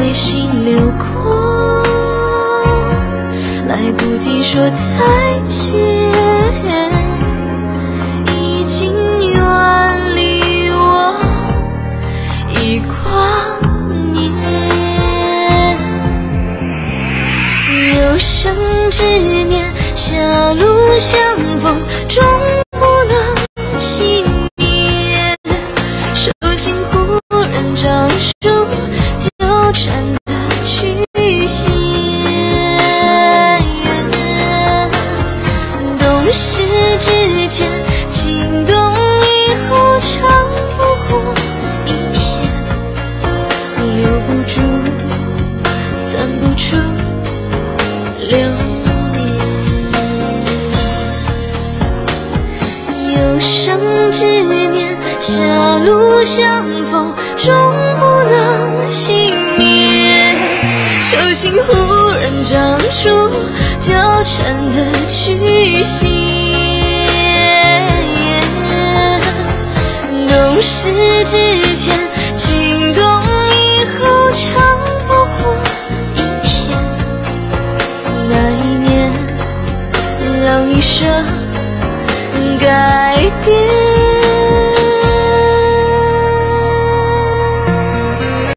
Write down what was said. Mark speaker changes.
Speaker 1: 爱心流过，来不及说再见，已经远离我一光年。有生之年，狭路相逢，终不能幸免。手心忽然长出纠缠的曲线，懂事之前，情动以后，长不过一天，留不住，算不出流年。有生之年，狭路相逢，终不能幸免。手心忽然长出纠缠的曲线，懂事之前，情动以后，长不过一天。那一年，让一生改变。